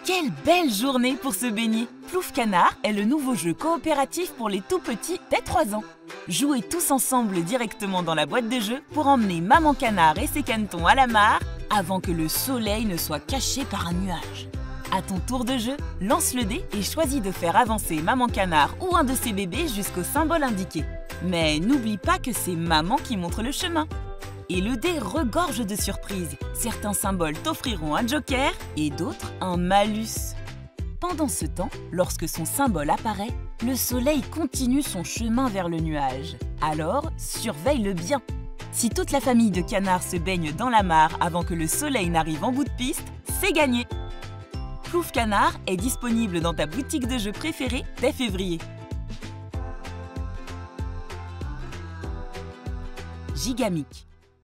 Quelle belle journée pour se baigner! Plouf Canard est le nouveau jeu coopératif pour les tout petits dès 3 ans. Jouez tous ensemble directement dans la boîte de jeu pour emmener Maman Canard et ses canetons à la mare avant que le soleil ne soit caché par un nuage. À ton tour de jeu, lance le dé et choisis de faire avancer Maman Canard ou un de ses bébés jusqu'au symbole indiqué. Mais n'oublie pas que c'est Maman qui montre le chemin. Et le dé regorge de surprises. Certains symboles t'offriront un joker et d'autres un malus. Pendant ce temps, lorsque son symbole apparaît, le soleil continue son chemin vers le nuage. Alors, surveille-le bien. Si toute la famille de canards se baigne dans la mare avant que le soleil n'arrive en bout de piste, c'est gagné. Plouf Canard est disponible dans ta boutique de jeux préférée dès février. Gigamic.